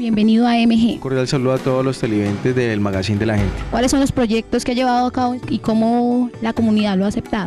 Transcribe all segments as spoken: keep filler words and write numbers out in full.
Bienvenido a M G. Un cordial saludo a todos los televidentes del Magazine de la Gente. ¿Cuáles son los proyectos que ha llevado a cabo y cómo la comunidad lo ha aceptado?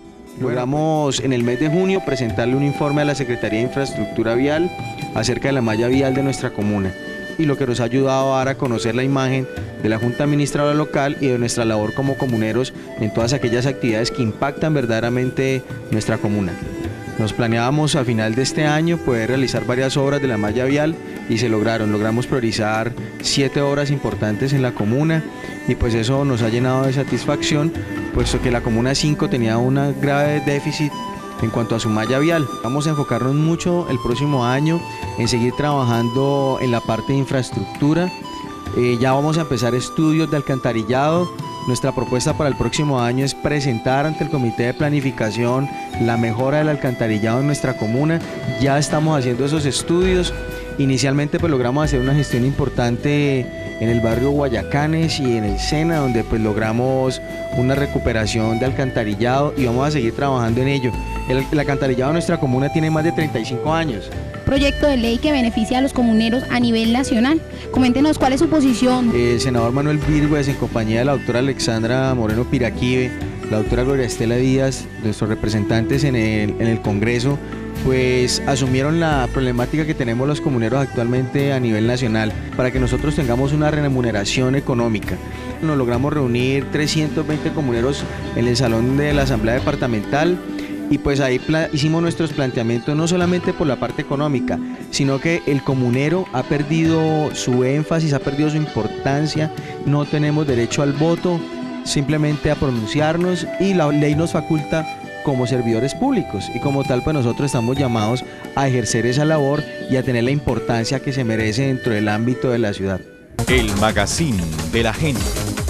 Logramos en el mes de junio presentarle un informe a la Secretaría de Infraestructura Vial acerca de la malla vial de nuestra comuna, y lo que nos ha ayudado a dar a conocer la imagen de la Junta Administradora Local y de nuestra labor como comuneros en todas aquellas actividades que impactan verdaderamente nuestra comuna. Nos planeábamos a final de este año poder realizar varias obras de la malla vial y se lograron. Logramos priorizar siete obras importantes en la comuna y pues eso nos ha llenado de satisfacción, puesto que la comuna cinco tenía un grave déficit en cuanto a su malla vial. Vamos a enfocarnos mucho el próximo año en seguir trabajando en la parte de infraestructura. Eh, ya vamos a empezar estudios de alcantarillado. Nuestra propuesta para el próximo año es presentar ante el Comité de Planificación la mejora del alcantarillado en nuestra comuna. Ya estamos haciendo esos estudios. Inicialmente pues logramos hacer una gestión importante en el barrio Guayacanes y en el Sena, donde pues logramos una recuperación de alcantarillado y vamos a seguir trabajando en ello. El, el alcantarillado de nuestra comuna tiene más de treinta y cinco años. Proyecto de ley que beneficia a los comuneros a nivel nacional. Coméntenos cuál es su posición. El senador Manuel Virgües, en compañía de la doctora Alexandra Moreno Piraquive, la doctora Gloria Estela Díaz, nuestros representantes en el, en el Congreso, pues asumieron la problemática que tenemos los comuneros actualmente a nivel nacional para que nosotros tengamos una remuneración económica. Nos logramos reunir trescientos veinte comuneros en el salón de la Asamblea Departamental y pues ahí hicimos nuestros planteamientos no solamente por la parte económica, sino que el comunero ha perdido su énfasis, ha perdido su importancia, no tenemos derecho al voto, simplemente a pronunciarnos, y la ley nos faculta como servidores públicos y como tal pues nosotros estamos llamados a ejercer esa labor y a tener la importancia que se merece dentro del ámbito de la ciudad. El Magazine de la Gente.